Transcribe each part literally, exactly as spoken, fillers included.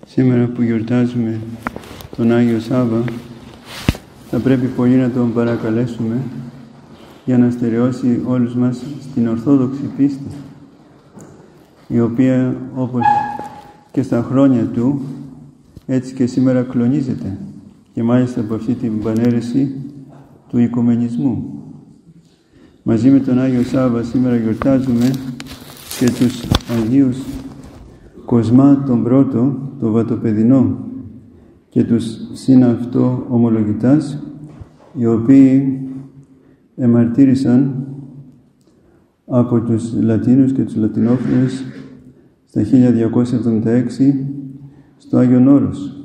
Σήμερα που γιορτάζουμε τον Άγιο Σάββα, θα πρέπει πολύ να τον παρακαλέσουμε για να στερεώσει όλους μας στην Ορθόδοξη πίστη, η οποία όπως και στα χρόνια του, έτσι και σήμερα κλονίζεται, και μάλιστα από αυτή την παναίρεση του οικουμενισμού. Μαζί με τον Άγιο Σάββα σήμερα γιορτάζουμε και τους Αγίους Κοσμά τον πρώτο, το Βατοπεδινό, και τους συν αυτό ομολογητάς, οι οποίοι εμαρτύρησαν από τους Λατίνους και τους Λατινόφιλους στα χίλια διακόσια εβδομήντα έξι στο Άγιον Όρος.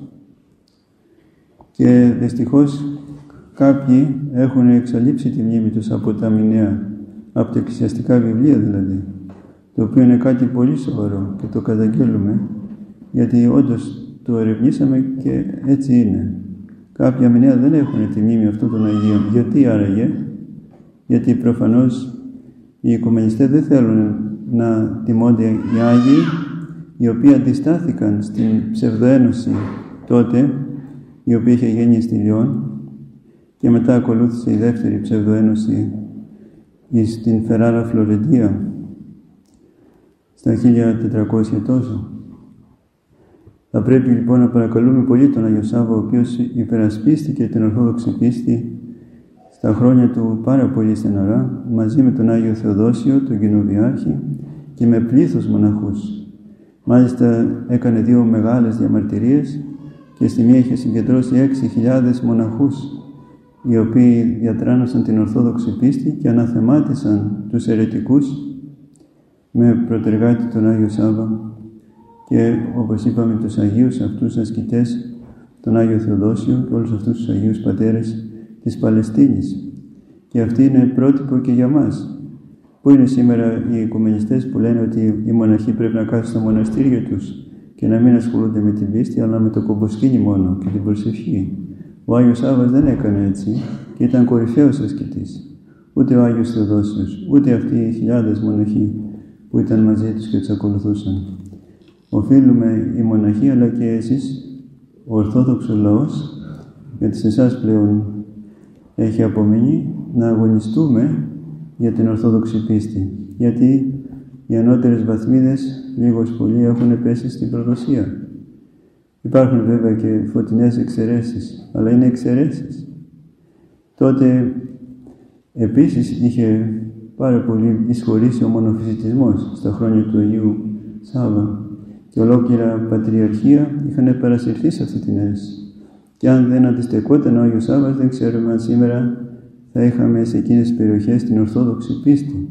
Και δυστυχώς κάποιοι έχουν εξαλείψει τη μνήμη τους από τα μηνέα, από τα εκκλησιαστικά βιβλία δηλαδή, το οποίο είναι κάτι πολύ σοβαρό και το καταγγέλουμε, γιατί όντως το ερευνήσαμε και έτσι είναι. Κάποια μηνέα δεν έχουν τη μνήμη αυτών των Αγίων. Γιατί άραγε? Γιατί προφανώς οι οικουμενιστές δεν θέλουν να τιμώνται οι Άγιοι, οι οποίοι αντιστάθηκαν στην ψευδοένωση τότε, η οποία είχε γίνει στη Λιόν, και μετά ακολούθησε η δεύτερη ψευδοένωση στην Φεράρα Φλωρεντία στα χίλια τετρακόσια τόσο. Θα πρέπει λοιπόν να παρακαλούμε πολύ τον Άγιο Σάββα, ο οποίος υπερασπίστηκε την Ορθόδοξη πίστη στα χρόνια του πάρα πολύ στεναρά, μαζί με τον Άγιο Θεοδόσιο, τον Κοινοβιάρχη, και με πλήθος μοναχούς. Μάλιστα έκανε δύο μεγάλες διαμαρτυρίες και στη μία είχε συγκεντρώσει έξι χιλιάδες μοναχούς, οι οποίοι διατράνωσαν την Ορθόδοξη πίστη και αναθεμάτισαν τους αιρετικούς με προτεργάτη τον Άγιο Σάββα, και όπως είπαμε τους Αγίους αυτούς ασκητές, τον Άγιο Θεοδόσιο και όλους αυτούς τους Αγίους Πατέρες της Παλαιστίνης. Και αυτή είναι πρότυπο και για μας. Πού είναι σήμερα οι οικουμενιστές που λένε ότι οι μοναχοί πρέπει να κάθουν στα μοναστήρια τους και να μην ασχολούνται με την πίστη, αλλά με το κομποσκήνι μόνο και την προσευχή? Ο Άγιος Σάββας δεν έκανε έτσι και ήταν κορυφαίος ασκητής. Ούτε ο Άγιος Θεοδόσιος, ούτε αυτοί οι χιλιάδες μοναχοί που ήταν μαζί τους και τους ακολουθούσαν. Οφείλουμε οι μοναχοί, αλλά και εσείς, ο Ορθόδοξος λαός, γιατί σε εσάς πλέον έχει απομείνει, να αγωνιστούμε για την Ορθόδοξη πίστη. Γιατί οι ανώτερες βαθμίδες λίγος πολύ έχουν πέσει στην προδοσία. Υπάρχουν βέβαια και φωτεινές εξαιρέσεις, αλλά είναι εξαιρέσεις. Τότε επίσης είχε πάρα πολύ εισχωρήσει ο μονοφυσιτισμός στα χρόνια του Αγίου Σάββα, και ολόκληρα πατριαρχία είχαν παρασυρθεί σε αυτή την αίρεση. Και αν δεν αντιστεκόταν ο Άγιος Σάββας, δεν ξέρουμε αν σήμερα θα είχαμε σε εκείνες τις περιοχές την Ορθόδοξη πίστη.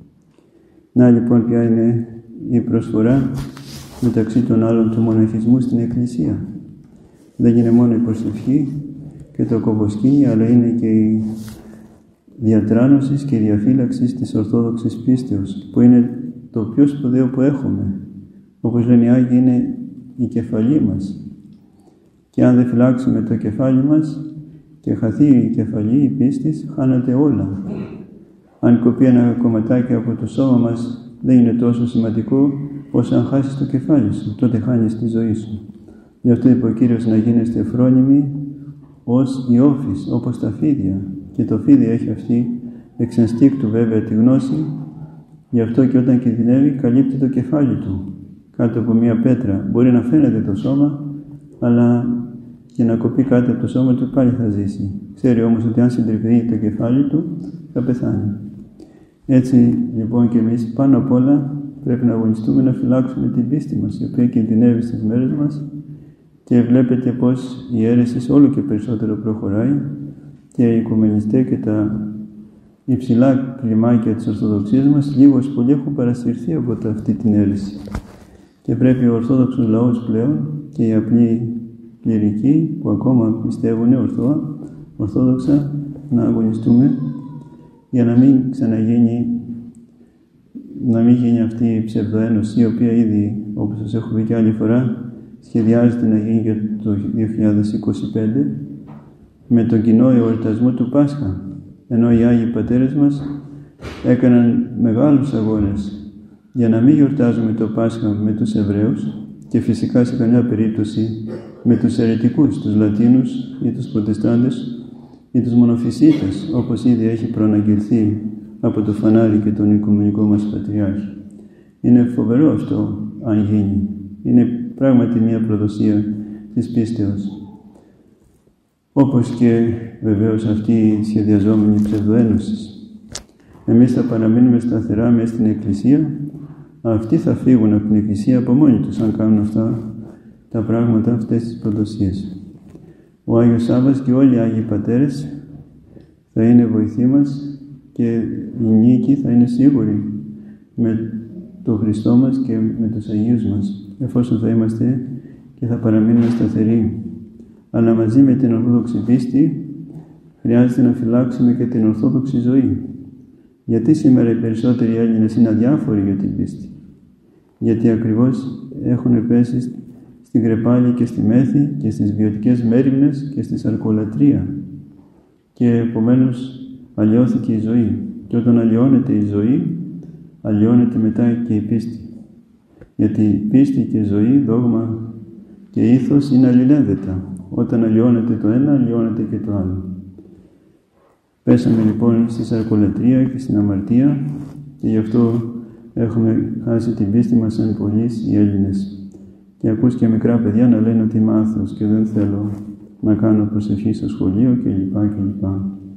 Να λοιπόν ποια είναι η προσφορά μεταξύ των άλλων του μοναχισμού στην Εκκλησία. Δεν είναι μόνο η προσευχή και το κομποσκήνι, αλλά είναι και η διατράνωση και η διαφύλαξη της Ορθόδοξης πίστεως, που είναι το πιο σπουδαίο που έχουμε. Όπως λένε οι Άγιοι, είναι η κεφαλή μας. Και αν δεν φυλάξουμε το κεφάλι μας και χαθεί η κεφαλή, η πίστης, χάνεται όλα. Αν κοπεί ένα κομματάκι από το σώμα μας, δεν είναι τόσο σημαντικό όσο αν χάσεις το κεφάλι σου, τότε χάνεις τη ζωή σου. Γι' αυτό είπε ο Κύριος να γίνεστε φρόνιμοι ως οι όφης, όπως τα φίδια. Και το φίδι έχει αυτή εξ ενστίκτου βέβαια τη γνώση, γι' αυτό και όταν κινδυνεύει καλύπτει το κεφάλι του κάτω από μια πέτρα. Μπορεί να φαίνεται το σώμα, αλλά και να κοπεί κάτι από το σώμα του πάλι θα ζήσει. Ξέρει όμως ότι αν συντριπτεί το κεφάλι του θα πεθάνει. Έτσι λοιπόν και εμείς πάνω απ' όλα πρέπει να αγωνιστούμε να φυλάξουμε την πίστη μας, η οποία κινδυνεύει στις μέρες μας, και βλέπετε πως η αίρεση όλο και περισσότερο προχωράει και οι οικουμενιστές και τα υψηλά κλιμάκια της Ορθοδοξίας μας λίγος πολύ έχουν παρασυρθεί από αυτή την αίρεση. Και πρέπει ο Ορθόδοξος λαός πλέον και οι απλοί κληρικοί που ακόμα πιστεύουν ορθό, ορθόδοξα, να αγωνιστούμε για να μην ξαναγίνει, να μην γίνει αυτή η ψευδοένωση, η οποία ήδη, όπως σας έχω πει και άλλη φορά, σχεδιάζεται να γίνει για το δύο χιλιάδες είκοσι πέντε με τον κοινό εορτασμό του Πάσχα, ενώ οι Άγιοι Πατέρες μας έκαναν μεγάλους αγώνες για να μην γιορτάζουμε το Πάσχα με τους Εβραίους, και και φυσικά σε καμιά περίπτωση με τους αιρετικούς, τους Λατίνους ή τους Προτεστάντες ή τους Μονοφυσίτες, όπως ήδη έχει προαναγγελθεί από το φανάρι και τον Οικουμενικό μας Πατριάρχη. Είναι φοβερό αυτό, αν γίνει. Είναι πράγματι μια προδοσία της πίστεως. Όπως και βεβαίως αυτή η σχεδιαζόμενη ψευδοένωση. Εμείς θα παραμείνουμε σταθερά μέσα στην Εκκλησία, αυτοί θα φύγουν από την Εκκλησία από μόνοι τους, αν κάνουν αυτά τα πράγματα, αυτές τις προδοσίες. Ο Άγιος Σάββας και όλοι οι Άγιοι Πατέρες θα είναι βοηθοί μας και η νίκη θα είναι σίγουρη με τον Χριστό μας και με τους Αγίους μας, εφόσον θα είμαστε και θα παραμείνουμε σταθεροί. Αλλά μαζί με την Ορθόδοξη πίστη χρειάζεται να φυλάξουμε και την Ορθόδοξη ζωή. Γιατί σήμερα οι περισσότεροι Έλληνες είναι αδιάφοροι για την πίστη? Γιατί ακριβώς έχουν πέσει στην κρεπάλη και στη μέθη και στις βιωτικές μέριμνες και στη σαρκολατρία. Και επομένως αλλοιώθηκε η ζωή. Και όταν αλλοιώνεται η ζωή, αλλοιώνεται μετά και η πίστη. Γιατί πίστη και ζωή, δόγμα και ήθος είναι αλληλένδετα. Όταν αλλοιώνεται το ένα, αλλοιώνεται και το άλλο. Πέσαμε λοιπόν στη σαρκολατρία και στην αμαρτία και γι' αυτό έχουμε χάσει την πίστη μας σαν πολλοί οι Έλληνες. Και ακούς και μικρά παιδιά να λένε ότι είμαι άθεος και δεν θέλω να κάνω προσευχή στο σχολείο κλπ. κλπ.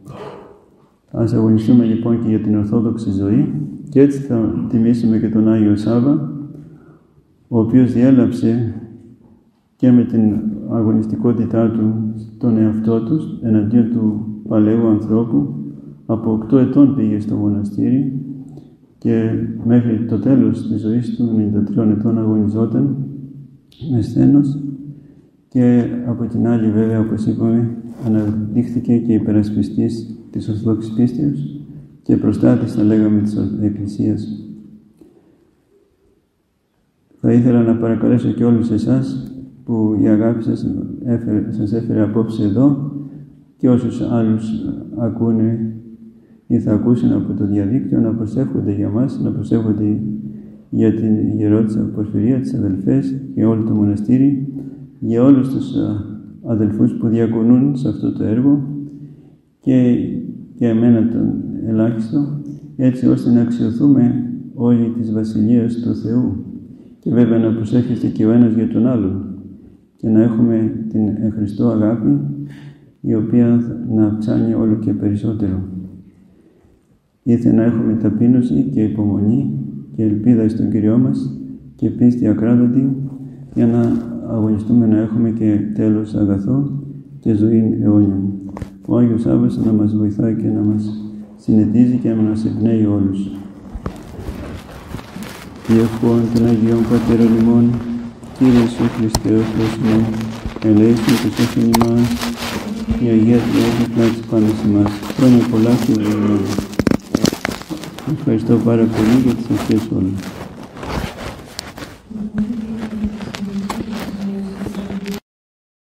Ας αγωνιστούμε λοιπόν και για την Ορθόδοξη ζωή και έτσι θα τιμήσουμε και τον Άγιο Σάββα, ο οποίος διέλαψε και με την αγωνιστικότητά του στον εαυτό του εναντίον του παλαιού ανθρώπου. Από οκτώ ετών πήγε στο μοναστήρι και μέχρι το τέλος της ζωής του, ενενήντα τριών ετών, αγωνιζόταν με σθένος και από την άλλη βέβαια, όπως είπαμε, αναδείχθηκε και υπερασπιστής της Ορθόδοξης πίστεως και προστάτης, θα λέγαμε, της Εκκλησίας. Θα ήθελα να παρακαλέσω και όλους εσάς που η αγάπη σας έφερε, σας έφερε απόψε εδώ και όσους άλλους ακούνε ή θα ακούσουν από το διαδίκτυο να προσεύχονται για μας, να προσεύχονται για την ιερότητα Πορφυρία, τις αδελφές και όλο το μοναστήρι, για όλους τους αδελφούς που διακονούν σε αυτό το έργο και για εμένα τον ελάχιστο, έτσι ώστε να αξιωθούμε όλοι της Βασιλείας του Θεού και βέβαια να προσεύχεστε και ο ένας για τον άλλον και να έχουμε την εν Χριστώ αγάπη, η οποία να ψάνει όλο και περισσότερο. Ήθελε να έχουμε ταπείνωση και υπομονή και ελπίδα στον Κυριό μας και πίστη ακράδαντη για να αγωνιστούμε να έχουμε και τέλος αγαθό και ζωή αιώνια. Ο Άγιος Σάββας να μας βοηθάει και να μας συνετίζει και να μας εμπνέει όλους. Διευχών των Αγίων Πατέρων ημών, Κύριε Σου Χριστέ ο Θεός μου, ελέησον και σώσον ημάς, η Αγία Τριάδη πλάτης πάνω σε εμάς. Χρόνια πολλά και ευλογημένα. Ευχαριστώ πάρα πολύ για τις ευχές όλες.